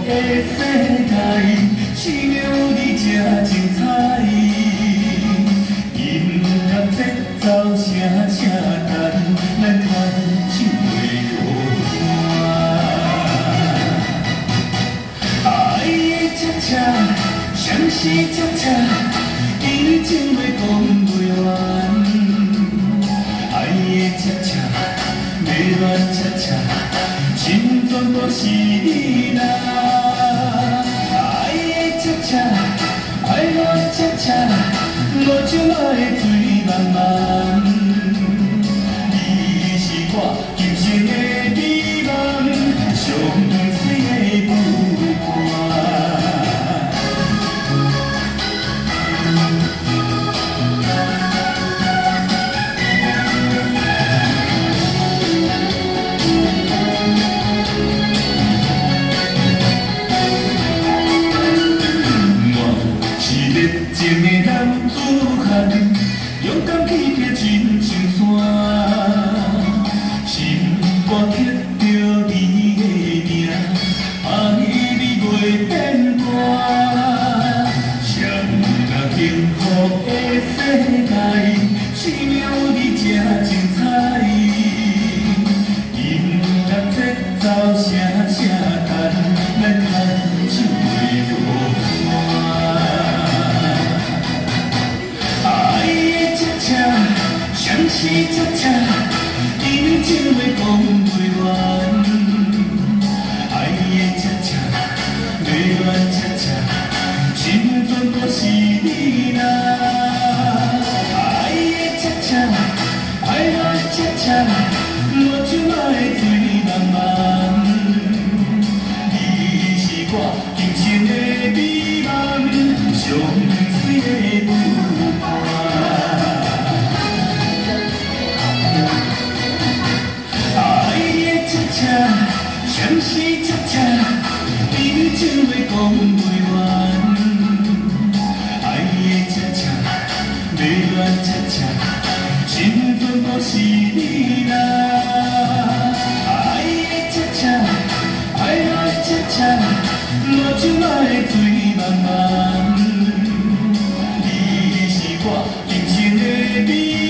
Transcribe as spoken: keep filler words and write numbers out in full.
的世界，只有你才精彩。音乐节奏声声干，咱牵手袂孤单。爱的恰恰，相思恰恰，伊情袂讲袂完。爱的恰恰，迷恋恰恰，心全都是你啦。爱的恰恰，快乐恰恰，无情爱醉茫茫。你是我今生的美梦，上水的舞伴。热情的男子汉，勇敢去爬人生山，心肝刻着你的名，爱你袂变卦。谁人幸福的世界，只有你才精彩。音乐节奏声声干，咱牵手袂孤单。相思恰恰，因情袂讲袂完。爱的恰恰，迷恋恰恰，心全都是你啦。爱的恰恰，快乐恰恰，无情爱醉茫茫。你是我今生的美梦，上水的舞伴。相思恰恰，因情袂讲袂完。爱的恰恰，迷恋恰恰，心全都是你啦。爱的恰恰，快乐恰恰，无情爱醉茫茫。你是我今生的美。